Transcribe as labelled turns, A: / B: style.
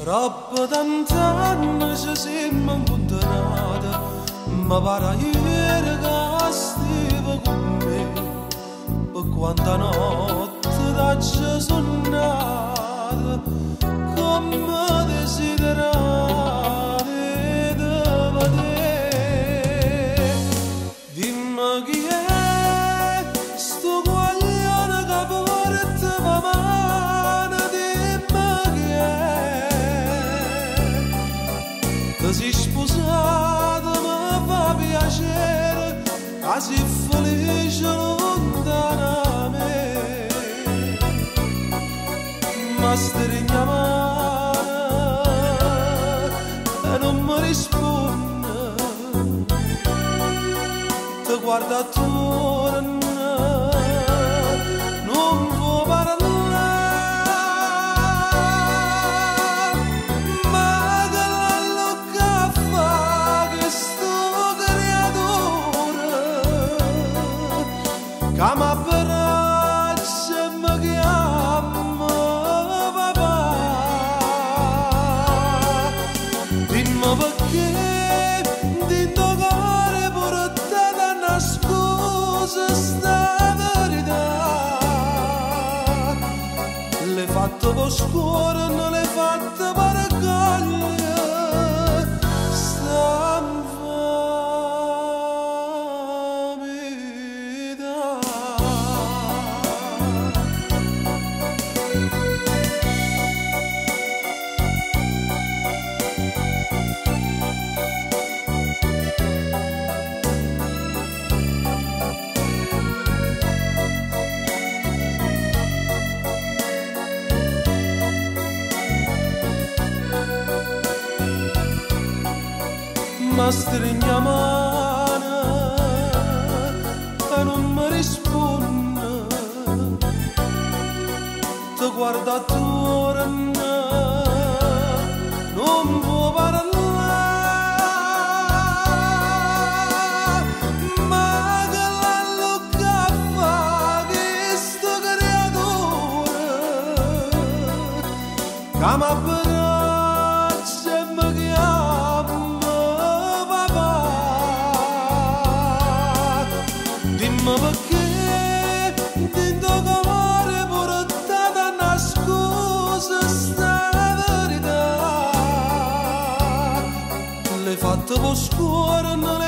A: Troppo tant'anni ci siamo allontanati, ma pare ieri che stiva con me. Per quanta notte t'ho sonnata, come desiderare di vedere. Dimmi chi è sto guaglione che porta la mano, dimmi chi è. Ti sei sposato, mi fa piacere, che sei felice lontana da me. Ma stringi la mano e non mi risponde, ti guarda attorno, non può parlare. Che mi abbraccia e mi chiama papà. Dimmi perché dentro cuore portata una scusa sta verità. L'hai fatto per scuola, non l'hai fatto per cogliere. Ma stringi la mano e non mi risponde, ti guarda attorno, non può parlare. Ma che l'allo che fa questo creatore, che mi abbraccia e mi chiama. Dimmi perché dentro cuore portata una scusa sta verità. L'hai fatto per scuola, non